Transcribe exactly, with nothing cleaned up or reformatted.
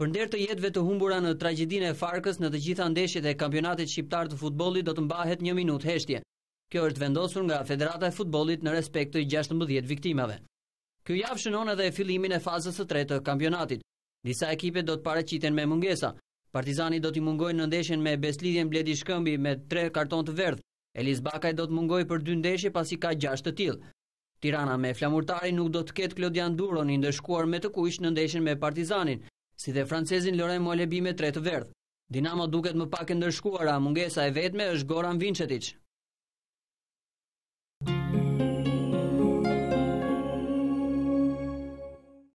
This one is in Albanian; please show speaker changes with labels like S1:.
S1: Për nder të jetëve të humbura në tragjedinë e Farkës, në të gjitha ndeshjet e kampionatit shqiptar të futbollit do të mbahet një minutë heshtje. Kjo është vendosur nga Federata e Futbollit në respekt të gjashtëmbëdhjetë viktimave. Ky javë shënon edhe fillimin e fazës së tretë të kampionatit. Disa ekipe do të paraqiten me mungesa. Partizani do t'i mungojnë në ndeshjen me Beslidhjen Bledi Shkëmbi me tre karton të verdh. Elis Bakaj do të mungojë për dy ndeshje pasi ka gjashtë të tillë. Tirana me Flamurtarin nuk do të ketë Klodian Duron i ndëshkuar me të kuq në ndeshjen me Partizanin, si dhe francezin Laurent Molebi me tre të verdh. Dinamo duket më pak e ndërshkuara, mungesa e vetme është Goran Vinčetić.